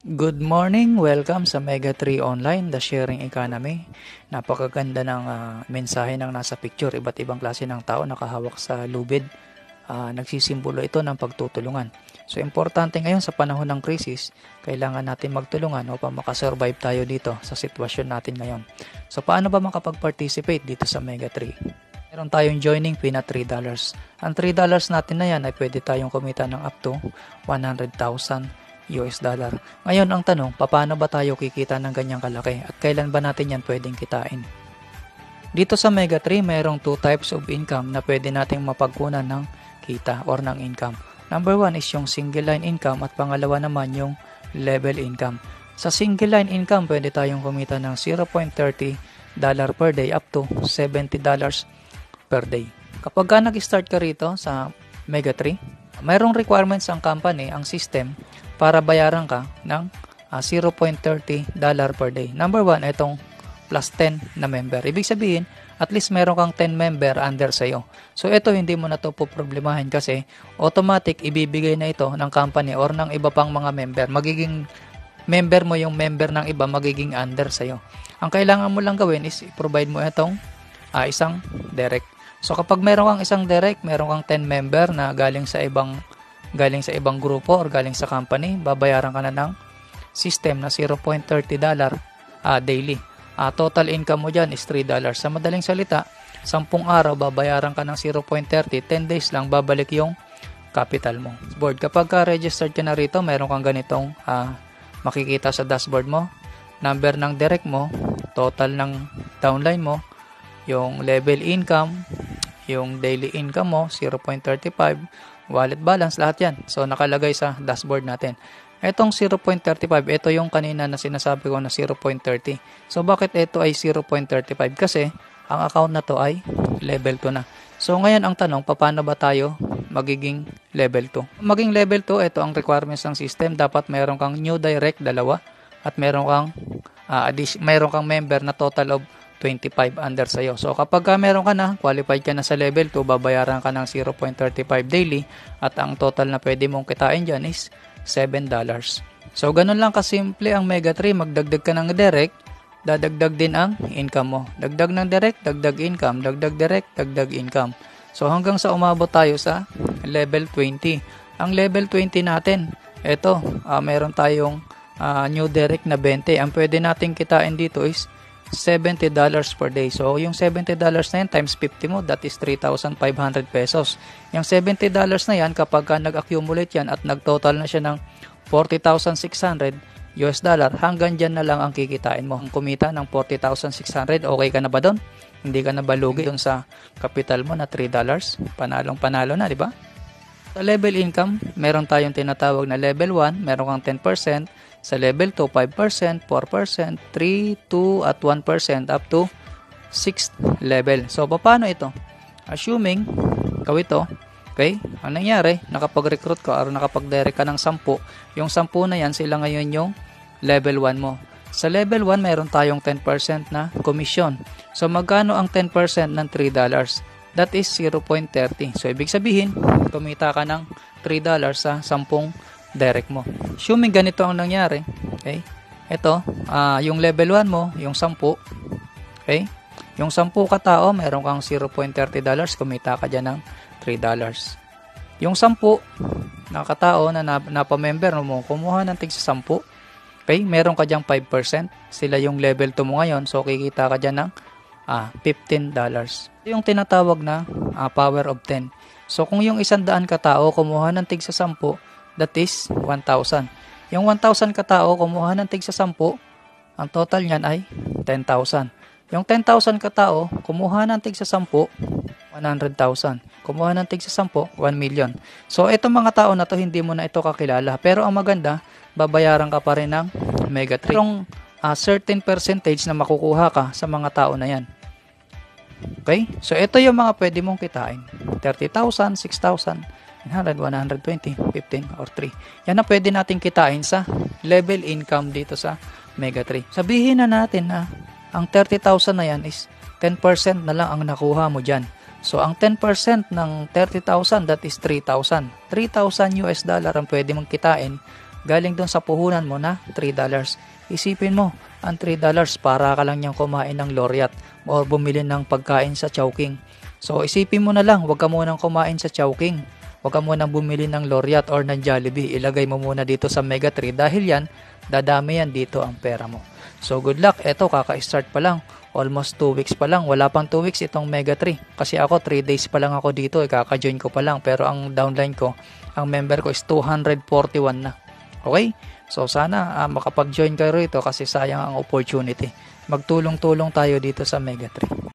Good morning! Welcome sa Mega 3 Online, the sharing economy. Napakaganda ng mensahe ng nasa picture. Iba't ibang klase ng tao nakahawak sa lubid. Nagsisimbolo ito ng pagtutulungan. So, importante ngayon sa panahon ng krisis, kailangan natin magtulungan upang makasurvive tayo dito sa sitwasyon natin ngayon. So, paano ba makapag-participate dito sa Mega 3? Meron tayong joining fee na $3. Ang $3 natin na yan ay pwede tayong kumita ng up to 100,000 US dollar. Ngayon ang tanong, paano ba tayo kikita ng ganyang kalaki at kailan ba natin yan pwedeng kitain? Dito sa Mega 3, mayroong 2 types of income na pwede nating mapagkunan ng kita or ng income. Number 1 is yung single line income at pangalawa naman yung level income. Sa single line income, pwede tayong kumita ng $0.30 per day up to $70 per day. Kapag nag-start ka rito sa Mega 3, mayroong requirements ang company, ang system, para bayaran ka ng $0.30 per day. Number 1, itong plus 10 na member. Ibig sabihin, at least meron kang 10 member under sa'yo. So, ito hindi mo na ito poproblemahin kasi automatic ibibigay na ito ng company or ng iba pang mga member. Magiging member mo yung member ng iba, magiging under sa'yo. Ang kailangan mo lang gawin is i-provide mo itong isang direct. So, kapag meron kang isang direct, meron kang 10 member na galing sa ibang grupo or galing sa company, babayaran ka na ng system na $0.30 daily. Total income mo dyan is $3. Sa madaling salita, 10 araw babayaran ka ng $0.30, 10 days lang babalik yung capital mo. Board, kapag ka-registered ka na rito, meron kang ganitong makikita sa dashboard mo, number ng direct mo, total ng downline mo, yung level income, yung daily income mo, 0.35, wallet balance, lahat yan. So, nakalagay sa dashboard natin. Itong 0.35, ito yung kanina na sinasabi ko na 0.30. So, bakit ito ay 0.35? Kasi, ang account na to ay level 2 na. So, ngayon ang tanong, paano ba tayo magiging level 2? Maging level 2, ito ang requirements ng system. Dapat meron kang new direct, 2, at meron kang member na total of 25 under sa'yo. So, kapag meron ka na, qualified ka na sa level 2, babayaran ka ng 0.35 daily at ang total na pwede mong kitain dyan is $7. So, ganun lang kasimple ang Mega 3. Magdagdag ka ng direct, dadagdag din ang income mo. Dagdag ng direct, dagdag income. Dagdag direct, dagdag income. So, hanggang sa umabot tayo sa level 20. Ang level 20 natin, ito, meron tayong new direct na 20. Ang pwede nating kitain dito is $70 per day. So, yung $70 na yan times 50 mo, that is 3,500 pesos. Yung $70 na yan, kapag nag-accumulate yan at nag-total na siya ng 40,600 US dollar, hanggang dyan na lang ang kikitain mo. Ang kumita ng 40,600, okay ka na ba doon? Hindi ka na ba lugi doon sa capital mo na $3? Panalong-panalo na, di ba? Sa level income, meron tayong tinatawag na level 1, meron kang 10%. Sa level 2, 5%, 4%, 3%, 2%, at 1% up to 6th level. So, paano ito? Assuming, ikaw ito, okay? Ang nangyari, nakapag-recruit ka or nakapag-direct ka ng 10, yung 10 na yan, sila ngayon yung level 1 mo. Sa level 1, meron tayong 10% na commission. So, magkano ang 10% ng $3? That is 0.30. So, ibig sabihin, kumita ka ng $3 sa 10 direct mo. Assuming ganito ang nangyari, okay? Ito, yung level 1 mo, yung 10, okay? Yung 10 katao, meron kang $0.30, kumita ka dyan ng $3. Yung 10 na katao na napamember mo, kumuha ng tig sa 10, okay? Meron ka dyan 5%, sila yung level 2 mo ngayon, so kikita ka dyan ng $15. Yung tinatawag na power of 10. So, kung yung 100 katao, kumuha ng tig sa 10, that is 1,000. Yung 1,000 katao, kumuha ng tig sa 10, ang total niyan ay 10,000. Yung 10,000 katao, kumuha ng tig sa 10, 100,000. Kumuha ng tig sa 10, 1 million. So, itong mga tao na to, hindi mo na ito kakilala. Pero ang maganda, babayaran ka pa rin ng Mega 3. Merong certain percentage na makukuha ka sa mga tao na yan. Okay? So, ito yung mga pwede mong kitain. 30,000, 6,000, 100, 120, 15, or 3. Yan ang pwede natin kitain sa level income dito sa Mega 3. Sabihin na natin na ang 30,000 na yan is 10% na lang ang nakuha mo dyan. So, ang 10% ng 30,000, that is 3,000. 3,000 US dollar ang pwede mong kitain galing doon sa puhunan mo na $3. Isipin mo, ang $3 para ka lang niyang kumain ng Laureate or bumili ng pagkain sa Chowking. So isipin mo na lang, huwag ka munang kumain sa Chowking. Huwag ka munang bumili ng Laureate or ng Jollibee. Ilagay mo muna dito sa Mega 3 dahil yan, dadami yan dito ang pera mo. So good luck, eto kaka-start pa lang. Almost 2 weeks pa lang. Wala pang 2 weeks itong Mega 3. Kasi ako 3 days pa lang ako dito. Kaka-join ko pa lang. Pero ang downline ko, ang member ko is 241 na. Okay? So sana makapag-join kayo rito kasi sayang ang opportunity. Magtulong-tulong tayo dito sa Mega 3.